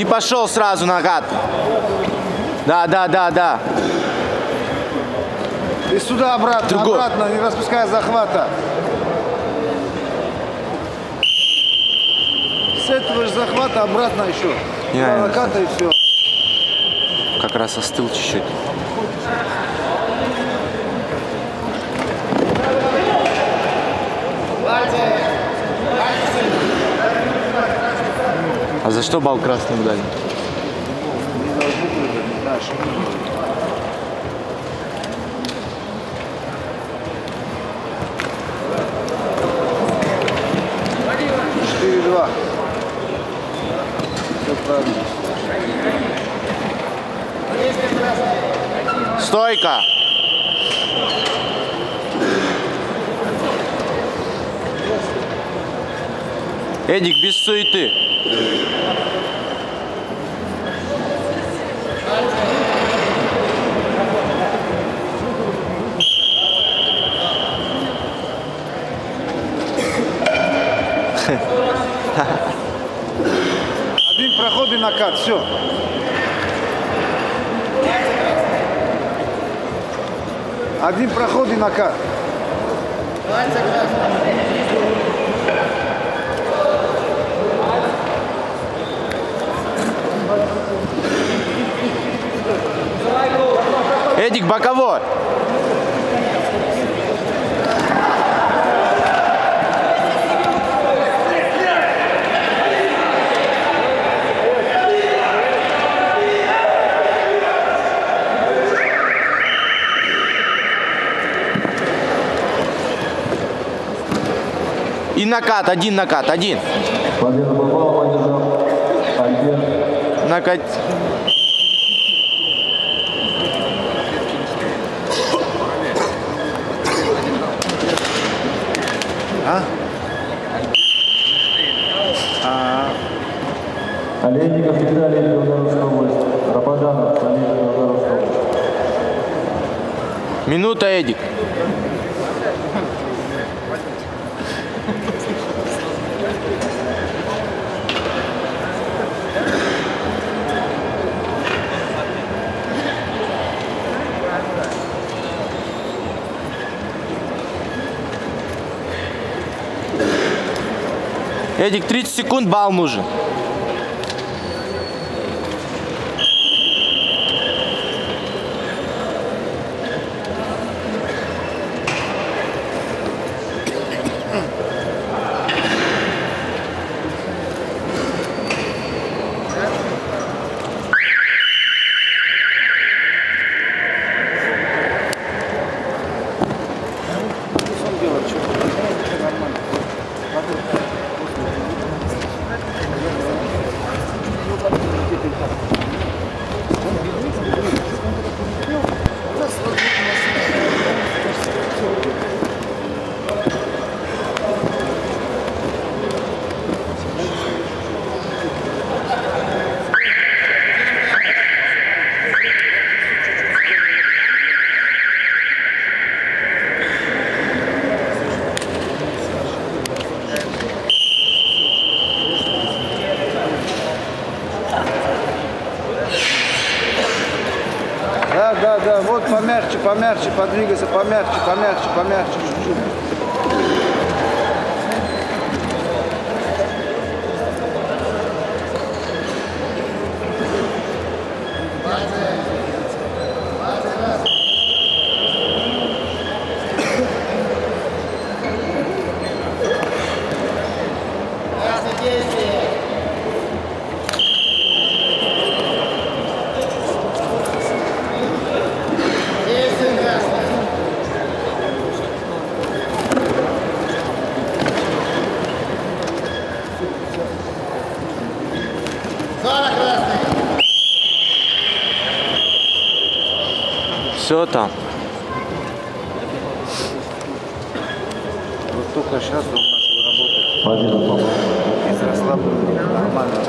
пошел сразу накат. Да. И сюда обратно, Другой. обратно, не распуская захвата. С этого же захвата обратно еще. Наката и все. Как раз остыл чуть-чуть. А за что бал красным дали? Не должны были, не знаешь. 4-2. Все правильно. Стойка! Эдик, без суеты. Один проход и накат, все. Один проход и накат. Эдик, боковой. И накат, один. Победа попала, поддержал Альберт. Накат. Олейников Виталий, Белгородская область. Рападанов, Олег, Белгородская область. Минута, Эдик. Эдик, 30 секунд, бал нужен. Да, вот помягче, подвигайся, помягче чуть-чуть. Все там. Вот только сейчас он начал работать. Победа попала. Из расслабления нормально.